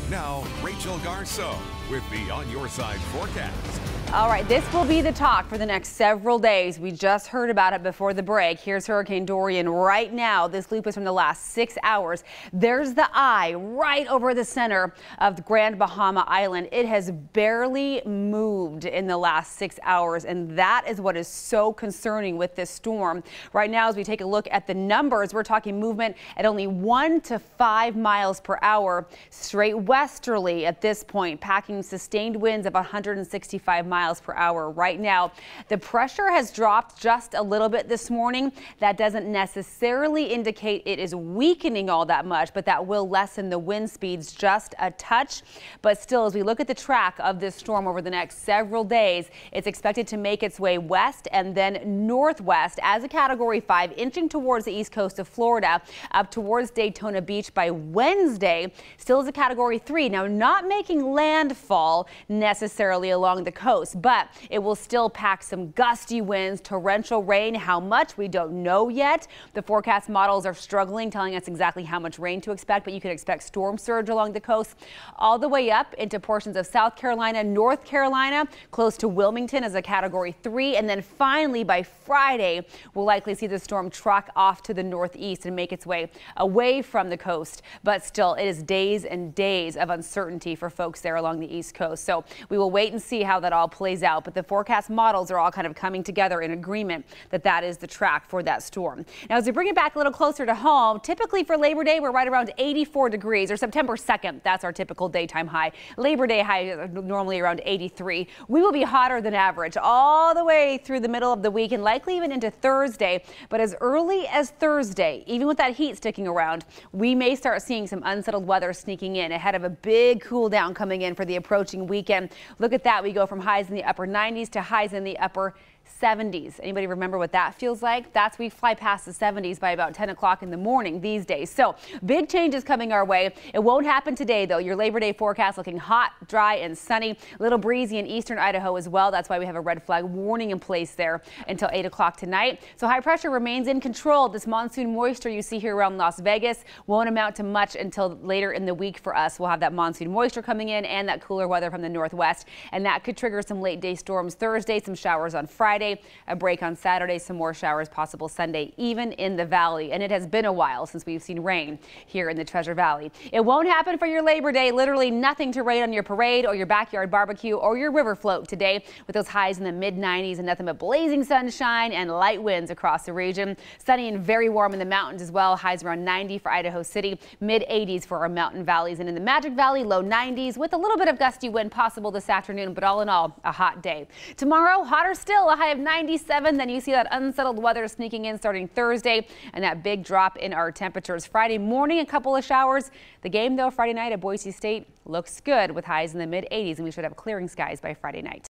Now, Rachel Garceau with the On Your Side forecast. All right, this will be the talk for the next several days. We just heard about it before the break. Here's Hurricane Dorian right now. This loop is from the last 6 hours. There's the eye right over the center of the Grand Bahama Island. It has barely moved in the last 6 hours, and that is what is so concerning with this storm. Right now, as we take a look at the numbers, we're talking movement at only 1 to 5 miles per hour, straight westerly at this point, packing sustained winds of 165 miles per hour. Right now, the pressure has dropped just a little bit this morning. That doesn't necessarily indicate it is weakening all that much, but that will lessen the wind speeds just a touch. But still, as we look at the track of this storm over the next several days, it's expected to make its way west and then northwest as a Category 5, inching towards the east coast of Florida, up towards Daytona Beach by Wednesday. Still as a Category 3. Now, not making landfall necessarily along the coast, but it will still pack some gusty winds, torrential rain. How much, we don't know yet. The forecast models are struggling, telling us exactly how much rain to expect, but you can expect storm surge along the coast all the way up into portions of South Carolina, North Carolina, close to Wilmington as a Category 3. And then finally, by Friday, we'll likely see the storm truck off to the northeast and make its way away from the coast. But still, it is days and days of uncertainty for folks there along the East Coast. So we will wait and see how that all plays out. But the forecast models are all kind of coming together in agreement that that is the track for that storm. Now, as we bring it back a little closer to home, typically for Labor Day, we're right around 84 degrees, or September 2nd. That's our typical daytime high. Labor Day high is normally around 83. We will be hotter than average all the way through the middle of the week and likely even into Thursday. But as early as Thursday, even with that heat sticking around, we may start seeing some unsettled weather sneaking in ahead of a big cool down coming in for the approaching weekend. Look at that. We go from highs in the upper 90s to highs in the upper 70s. Anybody remember what that feels like? That's we fly past the 70s by about 10 o'clock in the morning these days. So big changes coming our way. It won't happen today, though. Your Labor Day forecast looking hot, dry, and sunny. A little breezy in eastern Idaho as well. That's why we have a red flag warning in place there until 8 o'clock tonight. So high pressure remains in control. This monsoon moisture you see here around Las Vegas won't amount to much until later in the week for us. We'll have that monsoon moisture coming in and that cooler weather from the northwest, and that could trigger some late day storms Thursday, some showers on Friday. A break on Saturday, some more showers possible Sunday, even in the valley. And it has been a while since we've seen rain here in the Treasure Valley. It won't happen for your Labor Day. Literally nothing to rain on your parade or your backyard barbecue or your river float today, with those highs in the mid 90s and nothing but blazing sunshine and light winds across the region. Sunny and very warm in the mountains as well. Highs around 90 for Idaho City, mid 80s for our mountain valleys, and in the Magic Valley, low 90s with a little bit of gusty wind possible this afternoon. But all in all, a hot day. Tomorrow, hotter still, a high of 97. Then you see that unsettled weather sneaking in starting Thursday and that big drop in our temperatures. Friday morning, a couple of showers. The game, though, Friday night at Boise State looks good with highs in the mid 80s, and we should have clearing skies by Friday night.